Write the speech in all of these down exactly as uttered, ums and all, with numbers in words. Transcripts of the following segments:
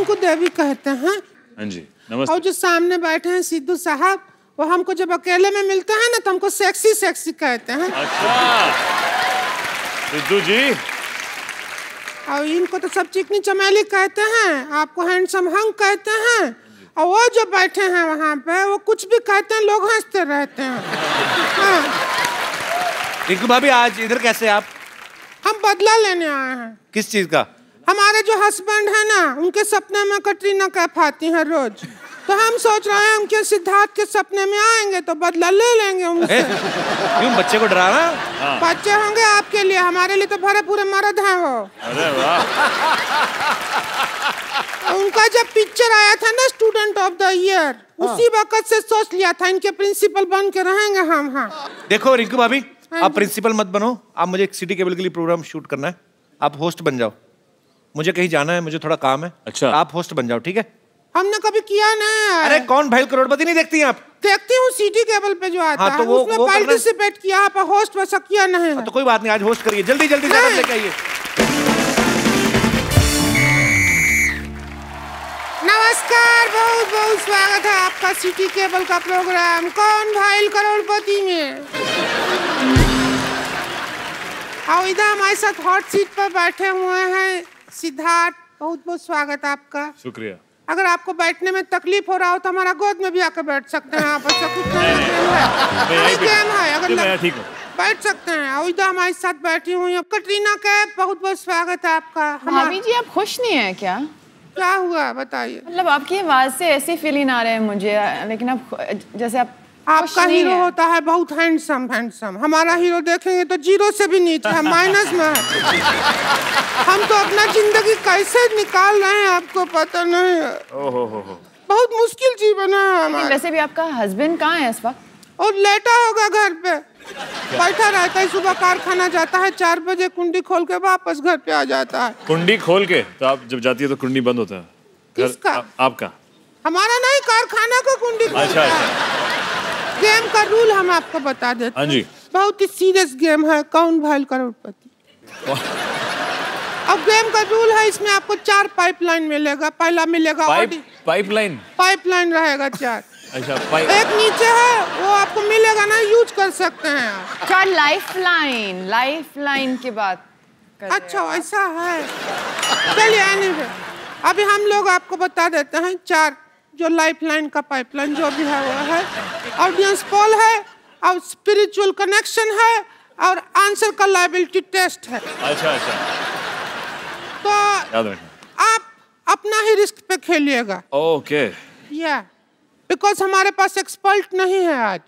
रिंकू देवी कहते हैं। हाँ जी, नमस्ते। और जो सामने बैठे हैं सिद्धू साहब, वो हमको जब अकेले में मिलते हैं ना तो हमको सेक्सी सेक्सी कहते हैं। अच्छा सिद्धू जी। और इनको तो सब चिकनी चमेली कहते हैं, आपको हैंडसम हंग कहते हैं। और वो जो बैठे हैं वहाँ पे, वो कुछ भी कहते हैं, लोग हंसते रहते हैं। हाँ। रिंकू भाभी आज इधर कैसे आप? हम बदला लेने आए हैं। किस चीज का? हमारे जो हस्बैंड है ना, उनके सपने में कटरीना कैफ आती है रोज, तो हम सोच रहे हैं उनके सिद्धार्थ के सपने में आएंगे तो बदला ले लेंगे उनसे। क्यों बच्चे को डराना? हाँ। बच्चे होंगे आपके लिए, हमारे लिए तो भरे पूरे मर्द हैं वो। अरे वाह। उनका जब पिक्चर आया था ना स्टूडेंट ऑफ द ईयर, उसी वक्त से सोच लिया था इनके प्रिंसिपल बन के रहेंगे हम। हाँ देखो रिंकू भाभी, आप प्रिंसिपल मत बनो, आप मुझे एक सिटी केबल के लिए प्रोग्राम शूट करना है, आप होस्ट बन जाओ। मुझे कहीं जाना है, मुझे थोड़ा काम है। अच्छा आप होस्ट बन जाओ, ठीक है? हमने कभी किया नहीं है। अरे कौन भाई करोड़पति नहीं देखती हैं आप? देखती हूँ सिटी केबल पे जो आता हाँ, तो है, वो, उसमें वो पार्टिसिपेट किया, पर होस्ट वैसा किया नहीं है। तो कोई बात नहीं, आज होस्ट करिए, जल्दी जल्दी से लेके आइए। नमस्कार, बहुत बहुत स्वागत है आपका सिटी केबल का प्रोग्राम कौन भाई करोड़पति में। और इधर हमारे साथ हॉट सीट पर बैठे हुए हैं सिद्धार्थ, बहुत बहुत स्वागत आपका। शुक्रिया। अगर आपको बैठने में तकलीफ हो रहा हो तो हमारा गोद में भी आकर बैठ सकते हैं आप। ऐसा कुछ नहीं गेम है, अगर ठीक हूँ बैठ सकते हैं। और इधर हमारे साथ बैठी हुई है कटरीना कैफ, बहुत बहुत स्वागत है आपका। भाभी जी आप खुश नहीं है क्या? क्या हुआ बताइए। मतलब आपकी आवाज से ऐसी फीलिंग आ रहे हैं मुझे, लेकिन आप जैसे आप आपका हीरो होता है बहुत हैंडसम हैंडसम, हमारा हीरो देखेंगे तो जीरो से भी नीचे है, माइनस में है। हम तो अपना जिंदगी कैसे निकाल रहे हैं आपको पता नहीं है। ओहो हो हो। बहुत मुश्किल जीवन है हमारा। वैसे भी आपका हस्बैंड कहाँ है इस वक्त? और लेटा होगा घर पे, बैठा रहता है। सुबह कारखाना जाता है, चार बजे कुंडी खोल के वापस घर पे आ जाता है। कुंडी खोल के? तो आप जब जाती है तो कुंडी बंद होता है? किसका? आ, आपका? हमारा नहीं, कारखाना का कुंडी खोलता अच्छा, है। अच्छा। गेम का रूल हम आपको बता देते हैं। हाँ जी। बहुत ही सीरियस गेम है, कौन भाई करोड़पति। अब गेम का रूल है, इसमें आपको चार पाइपलाइन मिलेगा। पहला मिलेगा पाइप पाइपलाइन पाइपलाइन रहेगा चार। अच्छा पाइप। एक नीचे है, वो आपको मिलेगा ना, यूज कर सकते हैं आप। क्या लाइफ लाइन लाइफ लाइन की बात कर रहे अच्छा ऐसा है, चलिए anyway, अभी हम लोग आपको बता देते हैं चार जो लाइफ लाइन का पाइपलाइन जो भी है वो है ऑडियंस पोल है, और स्पिरिचुअल कनेक्शन है, और आंसर का लायबिलिटी टेस्ट है। अच्छा अच्छा। तो याद रखना आप अपना ही रिस्क पे खेलिएगा। ओके। या बिकॉज हमारे पास एक्सपर्ट नहीं है आज।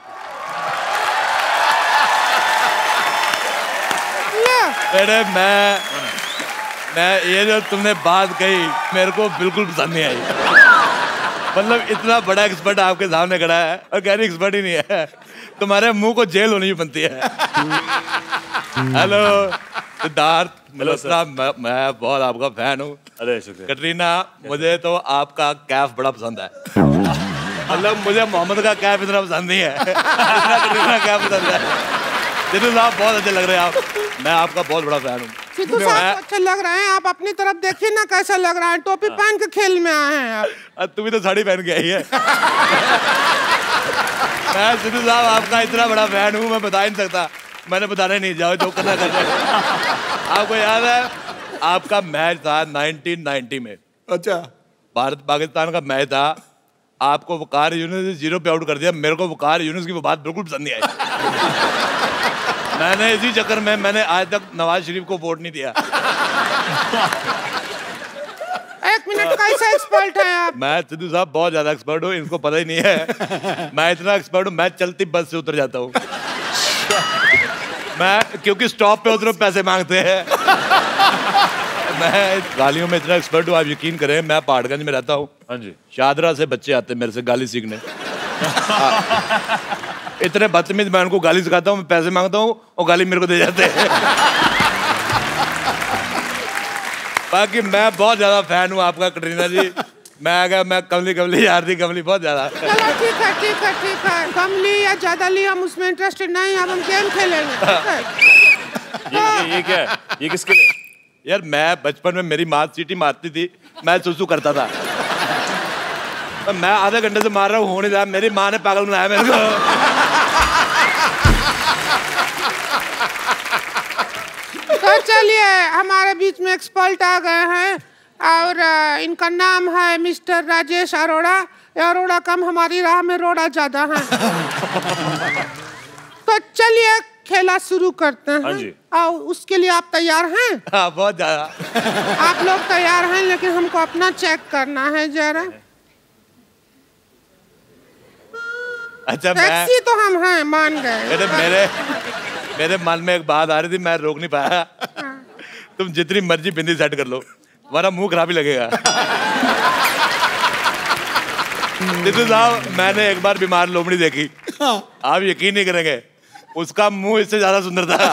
अरे मैं मैं ये जो तुमने बात कही मेरे को बिल्कुल पसंद नहीं आई। मतलब इतना बड़ा एक्सपर्ट आपके सामने खड़ा है और कह रही एक्सपर्ट ही नहीं है। तुम्हारे मुंह को जेल होनी बनती है। हेलो सिद्धार्थ मल्होत्रा, मैं, मैं बहुत आपका फैन हूँ। अरे शुक्रिया। कटरीना, मुझे तो आपका कैफ बड़ा पसंद है। मतलब मुझे मोहम्मद का कैफ इतना पसंद नहीं है जितना कटरीना कैफ पसंद है। सिद्धू साहब बहुत अच्छे लग रहे हैं आप, मैं आपका बहुत बड़ा फैन हूँ। सिद्धू साहब अच्छे लग रहे हैं, आप अपनी तरफ देखिए ना कैसा लग रहा है। टोपी पहन के खेल में आए हैं आप। तुम भी तो साड़ी पहन के आई है। मैं सिद्धू साहब आपका इतना बड़ा फैन हूँ, मैं बता ही नहीं सकता। मैंने बताना नहीं, जाओ जो करना कर रहे। आपको याद है आपका मैच था नाइनटीन नाइंटी में? अच्छा, भारत पाकिस्तान का मैच था। आपको वकार यूनुस ने जीरो पे आउट कर दिया। मेरे को वकार यूनुस की वो बात बिल्कुल पसंद नहीं आई। मैंने इसी चक्कर में मैंने आज तक नवाज शरीफ को वोट नहीं दिया। एक मिनट, कैसा एक्सपर्ट है आप? मैं सिद्धू साहब बहुत ज्यादा एक्सपर्ट हूँ, इनको पता ही नहीं है। मैं इतना एक्सपर्ट हूँ, मैं चलती बस से उतर जाता हूँ। मैं क्योंकि स्टॉप पे उतरो पैसे मांगते हैं। मैं गालियों में इतना एक्सपर्ट हूँ, आप यकीन करें। मैं पहाड़गंज में रहता हूँ। हाँ जी। शादरा से बच्चे आते हैं मेरे से गाली सीखने। इतने बदतमीज, मैं उनको गाली सिखाता हूँ, मैं पैसे मांगता हूँ और गाली मेरे को दे जाते हैं। बाकी मैं बहुत ज्यादा फैन हूँ आपका कटरीना जी। मैं अगर मैं कमली कमली यार थी, कमली बहुत ज्यादा। चलो ठीक है ठीक है ठीक है, कमली या ज्यादा ली हम उसमें इंटरेस्टेड नहीं, अब हम गेम खेलेंगे। ये, ये, ये क्या है? ये किसके लिए? यार मैं बचपन में मेरी माँ सीटी मारती थी, मैं सुसु करता था। मैं आधे घंटे से मार रहा हूँ, हो नहीं रहा। मेरी माँ ने पागल बनाया मेरे को। तो चलिए हमारे बीच में एक्सपर्ट आ गए हैं और इनका नाम है मिस्टर राजेश अरोड़ा। अरोड़ा कम, हमारी राह में रोड़ा ज्यादा है। तो चलिए खेला शुरू करते हैं। हाँ जी। और उसके लिए आप तैयार हैं? हाँ, बहुत ज्यादा। आप लोग तैयार हैं, लेकिन हमको अपना चेक करना है जरा। अच्छा, टैक्सी तो हम हैं, मान गए। मेरे मेरे मेरे मन में एक बात आ रही थी, मैं रोक नहीं पाया। तुम जितनी मर्जी बिंदी सेट कर लो, तुम्हारा मुंह खराब ही लगेगा। जितू साहब, मैंने एक बार बीमार लोमड़ी देखी, आप यकीन नहीं करेंगे, उसका मुंह इससे ज्यादा सुंदर था।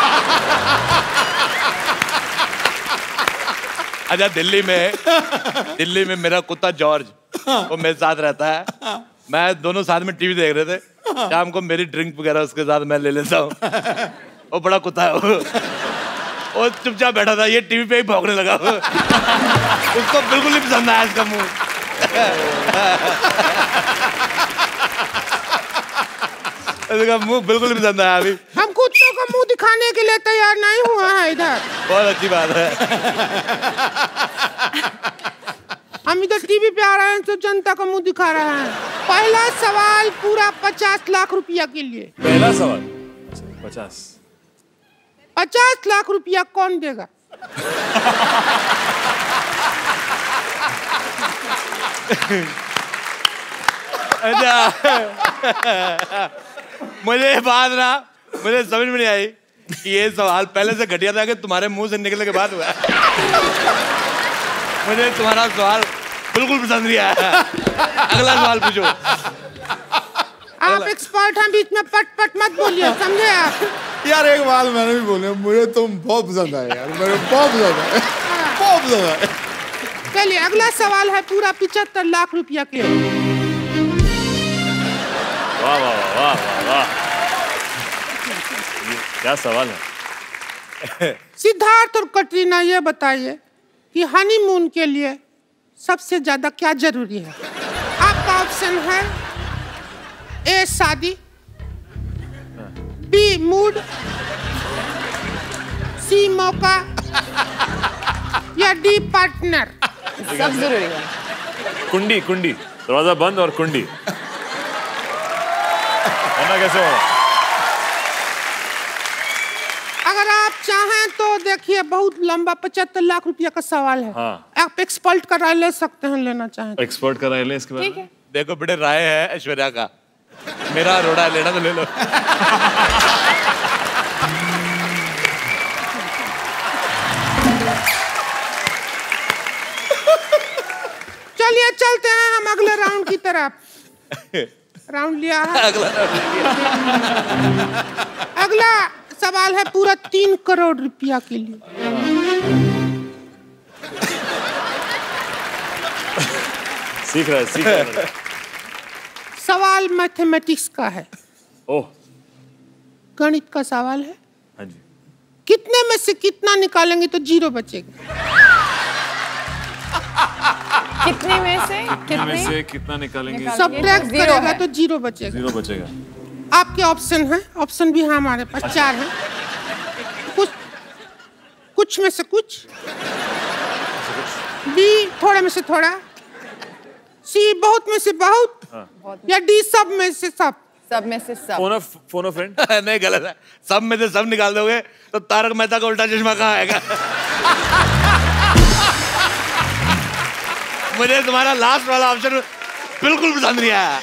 अच्छा, दिल्ली में दिल्ली में मेरा कुत्ता जॉर्ज, वो मेरे साथ रहता है। मैं दोनों साथ में टीवी देख रहे थे। शाम को मेरी ड्रिंक वगैरह उसके साथ मैं ले लेता हूँ। वो बड़ा कुत्ता है वो। वो चुपचाप बैठा था, ये टीवी पे ही भौंकने लगा। उसको बिल्कुल नहीं पसंद आया इसका मुंह। इसका मुंह बिल्कुल नहीं पसंद आया। अभी हम कुत्तों का मुंह दिखाने के लिए तैयार नहीं हुआ है इधर। बहुत अच्छी बात है। हम इधर टीवी पे आ रहे हैं तो जनता का मुंह दिखा रहे हैं। पहला सवाल पूरा पचास लाख रुपया के लिए। पहला सवाल पचास पचास लाख रुपया कौन देगा? अच्छा, मुझे बात ना मुझे समझ में नहीं आई कि ये सवाल पहले से घटिया था कि तुम्हारे मुंह से निकलने के बाद हुआ। मुझे तुम्हारा सवाल बिल्कुल पसंद नहीं आया। अगला सवाल पूछो। आप एक्सपर्ट हैं, बीच में पट पट मत बोलिए, समझे आप? यार एक बात मैंने भी बोली, मुझे तुम बहुत पसंद आए यार, मेरे बहुत पसंद आए, बहुत पसंद आए। चलिए अगला सवाल है पूरा पिछहत्तर लाख रुपया के। वाह वाह वाह वाह वाह, क्या सवाल है। सिद्धार्थ और कटरीना, ये बताइए कि हनीमून के लिए सबसे ज्यादा क्या जरूरी है? आपका ऑप्शन है ए शादी, बी मूड, सी मौका या डी पार्टनर। सब जरूरी है। कुंडी कुंडी, दरवाजा बंद और कुंडी, वरना कैसे होगा? अगर आप चाहें तो देखिए, बहुत लंबा पचहत्तर लाख रुपया का सवाल है। हाँ। आप एक्सपर्ट का राय ले सकते हैं, लेना चाहें तो। एक्सपर्ट का राय ले इसके बारे ठीक में। है। देखो बेटे, राय है ऐश्वर्या का, मेरा रोड़ा लेना तो ले लो। चलिए चलते हैं हम अगले राउंड की तरफ। राउंड लिया है। अगला अगला सवाल है पूरा तीन करोड़ रुपया के लिए। सीख रहा है सीख रहा है। सवाल मैथमेटिक्स का है, ओह, गणित का सवाल है। हाँ जी। कितने में से कितना निकालेंगे तो जीरो बचेगा? कितने में से में कितने से कितना निकालेंगे? निकाल- सब्ट्रैक्ट जीरो करेगा है। तो जीरो बचेगा। जीरो बचेगा। आपके ऑप्शन है, ऑप्शन भी है हमारे पास, चार है। कुछ कुछ में से कुछ, बी थोड़े में से थोड़ा, सी बहुत में से बहुत, या डी सब में से सब। सब में से सब। Phone off phone off friend. नहीं, गलत है। सब में से सब निकाल दोगे तो तारक मेहता का उल्टा चश्मा कहाँ आएगा? मुझे तुम्हारा लास्ट वाला ऑप्शन बिल्कुल पसंद नहीं आया।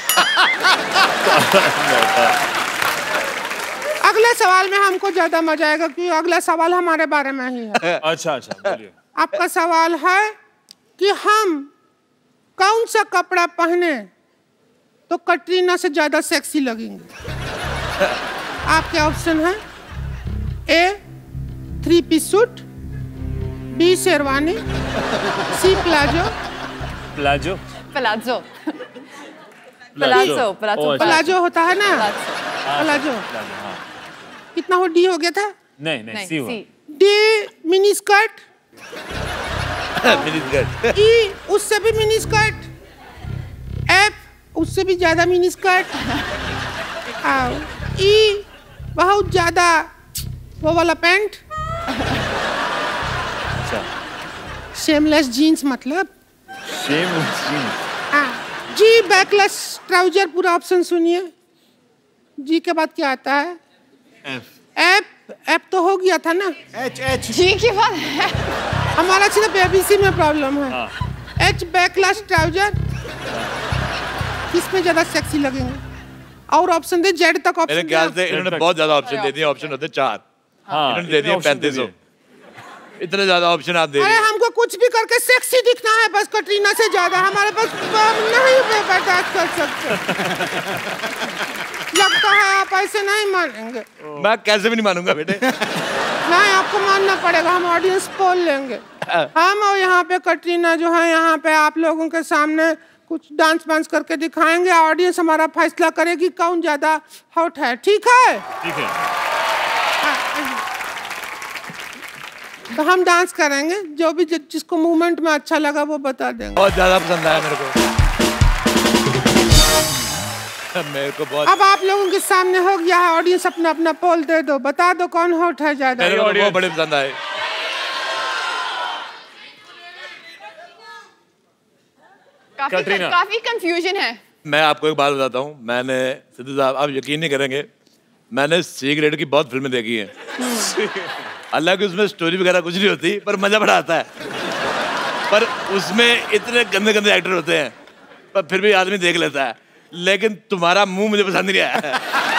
अगले सवाल में हमको ज्यादा मजा आएगा क्योंकि अगला सवाल हमारे बारे में ही है। अच्छा अच्छा, बोलिए। आपका सवाल है कि हम कौन सा कपड़ा पहने तो कटरीना से ज्यादा सेक्सी लगेंगे? आपके ऑप्शन है A three piece suit, B sherwani, C palazzo. Palazzo palazzo palazzo palazzo palazzo होता है ना, प्लाजो। प्लाजो। कितना हो, डी हो गया था? नहीं नहीं, सी हुआ। D mini skirt, mini skirt. E उससे भी मिनी स्कर्ट। एफ उससे भी ज्यादा मिनी स्कर्ट। आओ ई बहुत ज्यादा वो वाला पैंट। अच्छा शेमलेस जीन्स मतलब। Shameless jeans. हाँ जी बैकलेस ट्राउजर पूरा ऑप्शन सुनिए। जी के बाद क्या आता है? एफ। एफ एफ तो हो गया था ना। एच एच जी के बाद है। हमारा सिर्फ एबीसी में प्रॉब्लम है। एच बैकलेस ट्राउजर किसमें ज्यादा सेक्सी लगेंगे? और ऑप्शन दे जेड तक ऑप्शन। मेरे ख्याल से इन्होंने बहुत ज्यादा ऑप्शन दे दिए। ऑप्शन होते चार, इन्होंने दे दिए पैंतीस सौ। इतने ज्यादा ऑप्शन आप दे अरे रहे हैं। हमको कुछ भी करके सेक्सी दिखना है बस, कटरीना से ज्यादा हमारे पास नहीं बर्दाश्त कर सकते। लगता है आप ऐसे नहीं मानेंगे। मैं कैसे भी नहीं मानूंगा बेटे। नहीं आपको मानना पड़ेगा, हम ऑडियंस पोल लेंगे। हम और यहाँ पे कटरीना जो है यहाँ पे आप लोगों के सामने कुछ डांस वांस करके दिखाएंगे। ऑडियंस हमारा फैसला करेगी कौन ज्यादा हॉट है। ठीक है? ठीक है। तो हम डांस करेंगे, जो भी जि, जिसको मूवमेंट में अच्छा लगा वो बता देंगे। बहुत ज्यादा पसंद आया मेरे को। मेरे को बहुत। अब आप लोगों के सामने हो गया है, ऑडियंस अपना अपना पोल दे दो, बता दो कौन हॉट है ज्यादा। मेरे को बहुत बड़े पसंद आए। काफी कटरीना। काफी कंफ्यूजन है। मैं आपको एक बात बताता हूँ। मैंने सिद्धू साहब आप यकीन नहीं करेंगे, मैंने सी ग्रेड की बहुत फिल्में देखी हैं। हालांकि उसमें स्टोरी वगैरह कुछ नहीं होती पर मजा बड़ा आता है। पर उसमें इतने गंदे गंदे एक्टर होते हैं पर फिर भी आदमी देख लेता है। लेकिन तुम्हारा मुंह मुझे पसंद नहीं आया।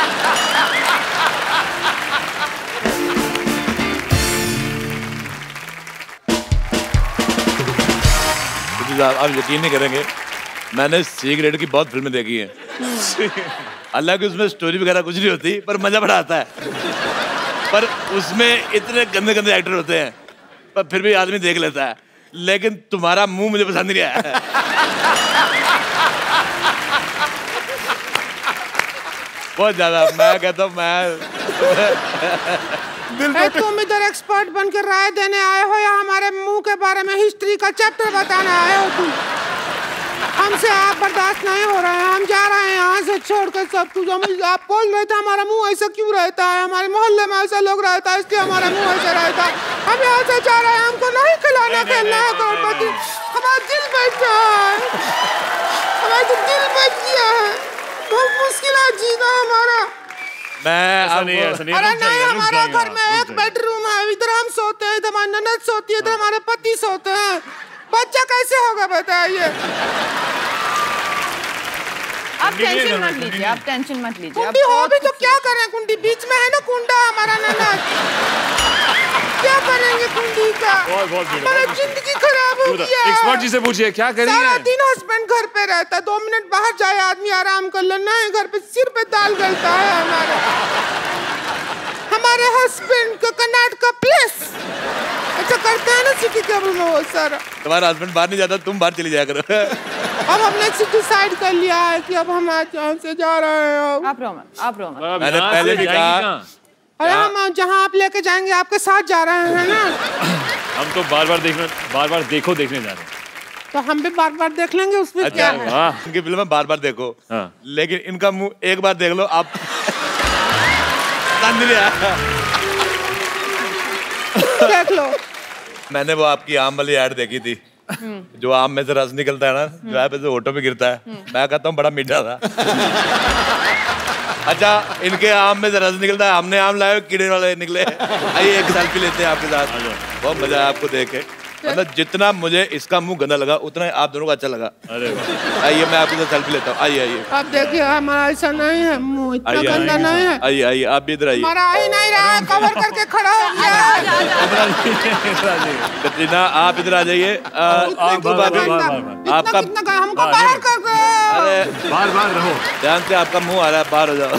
सिद्धू साहब आप यकीन नहीं करेंगे, मैंने सी ग्रेड की बहुत फिल्में देखी हैं। हालांकि उसमें स्टोरी वगैरह कुछ नहीं होती पर मजा बड़ा आता है। पर उसमें इतने गंदे गंदे एक्टर होते हैं पर फिर भी आदमी देख लेता है। लेकिन तुम्हारा मुंह मुझे पसंद नहीं आया। बहुत ज्यादा। मैं कहता हूँ मैं ए, तुम इधर एक्सपर्ट बन के राय देने आए हो या हमारे मुंह के बारे में हिस्ट्री का चैप्टर बताने आए हो तुम? हमसे आप बर्दाश्त नहीं हो रहे हैं, हम जा रहे हैं यहाँ से छोड़ कर सब कुछ। हम आप बोल रहे थे हमारा मुंह ऐसा क्यों रहता है, हमारे मोहल्ले में ऐसा लोग रहता है इसलिए हमारा मुंह ऐसा रहता है। हम यहाँ से जा रहे हैं, हमको नहीं खिलाना खेलना है करोड़पति। हमारा दिल बैठ गया है, हमारा तो दिल बैठ गया है। बहुत मुश्किल है जीना हमारा। मैं ऐसा नहीं है, ऐसा नहीं है। अरे रुक नहीं, जाइए, रुक हमारा जाइए घर आप, में रुक एक जाइए। बेडरूम है, इधर हम सोते हैं, इधर हमारी ननद सोती है, इधर हमारे पति सोते हैं। बच्चा कैसे होगा बताइए? आप टेंशन मत लीजिए, आप टेंशन मत लीजिए। कुंडी हो भी तो क्या करें? कुंडी बीच में है ना कुंडा हमारा ननद। क्या करेंगे कुंडी का? बहुत बहुत भीड़ है, हमारा बहुत जिंदगी खराब हो गया। एक्सपर्ट जी से पूछिए क्या सारा करेंगे। दिन हस्बैंड घर पे रहता, दो मिनट बाहर जाए आदमी आराम कर ले, नहीं घर पे सिर पे दाल गलता है हमारा। हमारे हस्बैंड का कर्नाटका प्लेस अच्छा करते हैं ना सिटी केबल में वो सारा। तुम्हारा हस्बैंड बाहर नहीं जाता, तुम बाहर चली जाया करो। अब हमने डिसाइड कर लिया है कि अब हम आज यहाँ से जा रहे हैं। अब आप रो मत, आप रो मत। अब मैंने यहाँ पहले से भी जाएंगी कहा- कहाँ? अरे हम जहाँ आप लेके जाएंगे आपके साथ जा रहे हैं ना। हम तो बार बार देखने बार बार देखो देखने जा रहे हैं। तो हम भी बार बार देख लेंगे, उसमें क्या अच्छा है? वाह। इनकी फिल्म बार बार देखो। हाँ। लेकिन इनका मुंह एक बार देख लो आप। पसंद नहीं आया। देख लो। मैंने वो आपकी आम वाली ऐड देखी थी, जो आम में से रस निकलता है ना, जो है पे से होठों में गिरता है। मैं कहता हूँ बड़ा मीठा था। अच्छा इनके आम में से रस निकलता है, हमने आम लाए कीड़े वाले निकले। आइए एक सेल्फी लेते हैं आपके साथ। बहुत मजा आया आपको देख के। मतलब जितना मुझे इसका मुंह गंदा लगा उतना ही आप दोनों को अच्छा लगा। अरे वाह। आइए मैं आपके साथ सेल्फी लेता हूँ। आइए आइए अब देखिए हमारा ऐसा नहीं है, मुंह इतना आइए गंदा आइए नहीं है। आइए आइए आप भी इधर आइए। हमारा आ ही नहीं रहा है, कवर करके खड़ा हो गया है। कटरीना आप इधर आ जाइए। अ, आप देखो बार- भाभी, बार- बार- बार- इतना आपका कितना का- हमको हाँ, बाहर ये- कर दो। अरे बार बार रहो। ध्यान से आपका मुंह आ रहा है, बाहर हो जाओ।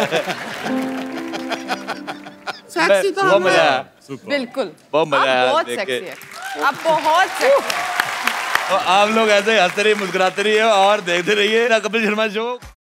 सेक्सी तो बहुत हम मजा आया। बिल्कुल बहुत मजा आप आया बहुत देख सेक्सी के। है, आप बहुत सेक्सी है। और आप लोग ऐसे हंसते रहिए, मुस्कुराते रहिए और देखते रहिए कपिल शर्मा शो।